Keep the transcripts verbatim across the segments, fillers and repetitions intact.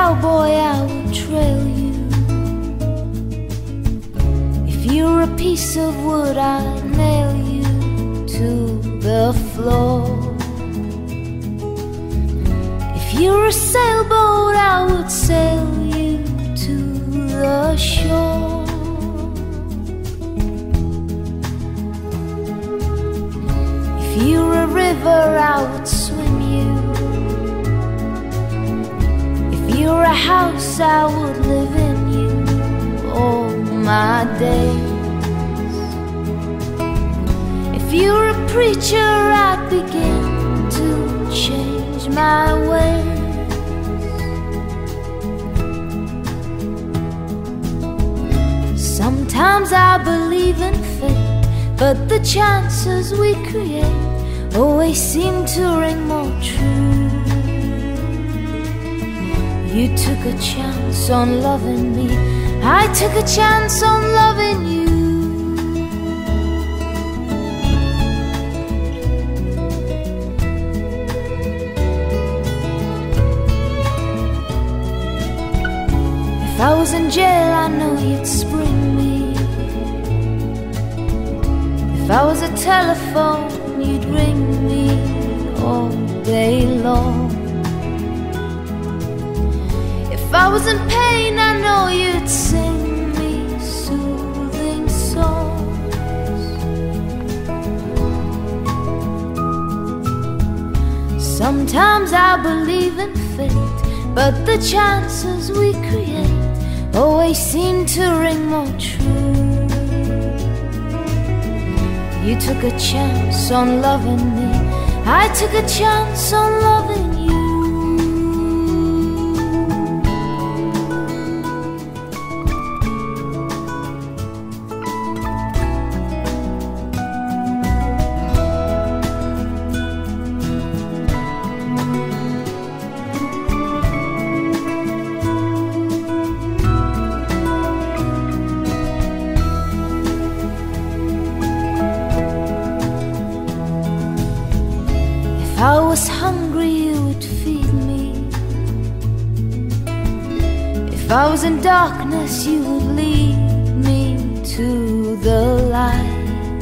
cowboy, I would trail you. If you're a piece of wood, I'd nail you to the floor. If you're a sailboat, I would sail you to the shore. If you're a river, I would swim you. If you're a house, I would live in you all my days. If you're a preacher, I'd begin to change my ways. Sometimes I believe in fate, but the chances we create always seem to ring more true. You took a chance on loving me, I took a chance on loving you. If I was in jail, I know you'd spring me. If I was a telephone, you'd ring me all day long. If I was in pain, I know you'd sing me soothing songs. Sometimes I believe in fate, but the chances we create always seem to ring more true. You took a chance on loving me, I took a chance on loving you. If I was hungry, you would feed me. If I was in darkness, you would lead me to the light.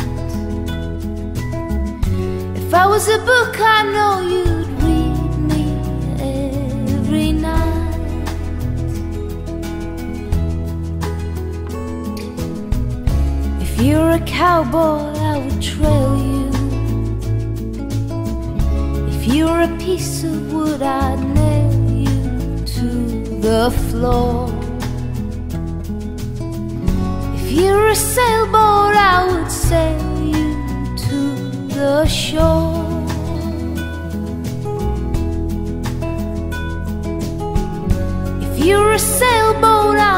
If I was a book, I know you'd read me every night. If you're a cowboy, I would trail you. If you're a piece of wood, I'd nail you to the floor. If you're a sailboat, I would sail you to the shore. If you're a sailboat, I